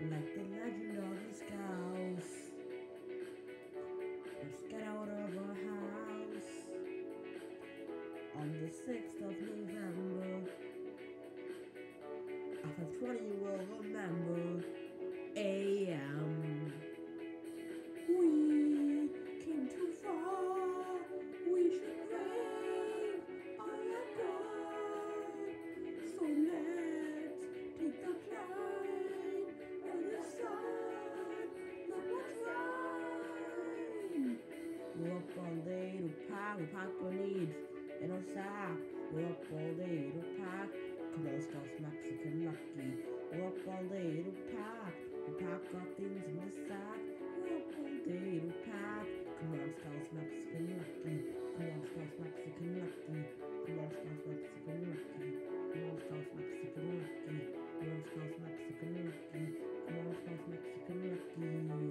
like the legend of the Scouts. Let's get out of our house on the 6th of November. After 20 you will remember AM. We came too far, we should break our record. So let's take the climb where the sun look what's right. We're up all day to pack, we pack our needs in our sack. We're up all day to pack, come on Scouts Mexican Lucky. We're up all day to pack, we pack our things in the sack. We're up all day to pack, come on Scouts Mexican Lucky. Come on Scouts Mexican Lucky. Come on Scouts Mexican Lucky. Come on Scouts Mexican Lucky. Come on Scouts Mexican Lucky. Come on Scouts Mexican Lucky.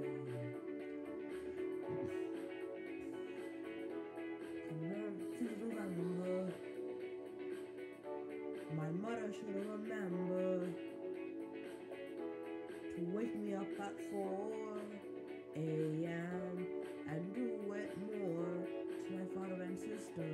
Remember, my mother should remember to wake me up at 4 a.m. and do it more to my father and sister.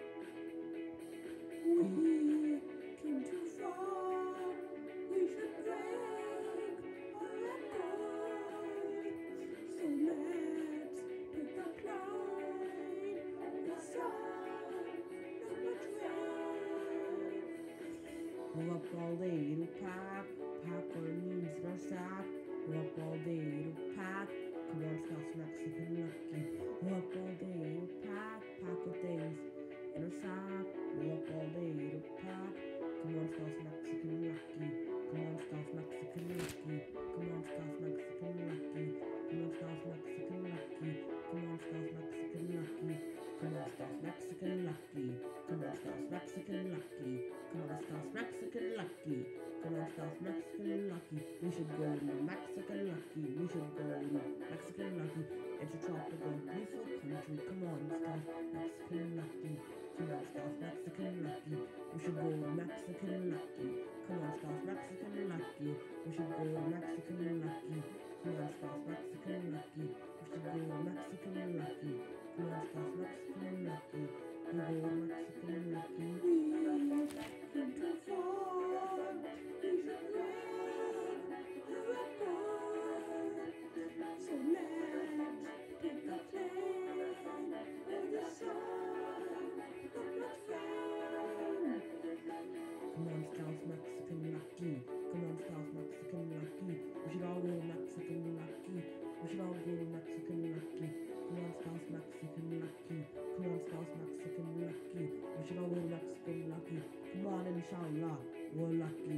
We came too far, we should break our record. So let's take the climb, the sun, not much rain. We're up all day to pack our needs in our sack. We're up all day to pack, come on Scouts Mexican Lucky. We're up all day to pack our things in our sack. We're up all day to pack, come on Scouts Mexican Lucky. Come on Scouts Mexican Lucky. Come on Scouts Mexican Lucky. Come on Scouts Mexican Lucky. Come on Scouts Mexican Lucky. Come on Scouts Mexican Lucky. Come on Scouts Mexican Lucky. Come on Scouts Mexican Lucky. Come on Scouts Mexican Lucky. We should go to Mexican Lucky. We should go to Mexican Lucky. It's a tropical, beautiful country. Come on Scouts Mexican Lucky. Come on Scouts Mexican Lucky. We should go to Mexican Lucky. Come on Scouts Mexican Lucky. We should go to Mexican Lucky. Come on Scouts Mexican Lucky. We should go to Mexican Lucky. Come on Scouts Mexican Lucky. We go to Mexican Lucky. We came too far, we should break the record. So let's take the plane where the sun not much rain. Come on Scouts Mexican Lucky. Come on Scouts Mexican Lucky. We should all go to Mexican Lucky. We should all go to Mexican Lucky. Come on Scouts Mexican Lucky. Come on Scouts Mexican Lucky. We should all go to Mexican Lucky. Come on inshallah, we're lucky.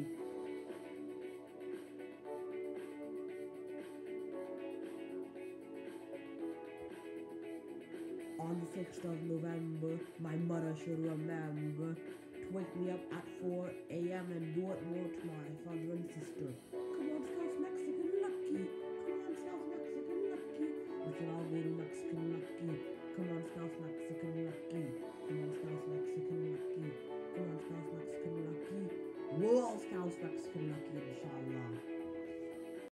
On the 6th of November, my mother should remember to wake me up at 4 a.m. and do it more to my father and sister. Come on Scouts Mexican Lucky. Come on Scouts Mexican Lucky. We should all go to Mexican Lucky. Come on Scouts Mexican Lucky. Come on Scouts Mexican Lucky. Come on Scouts Mexican Lucky. We're all Scouts Mexican Lucky inshallah.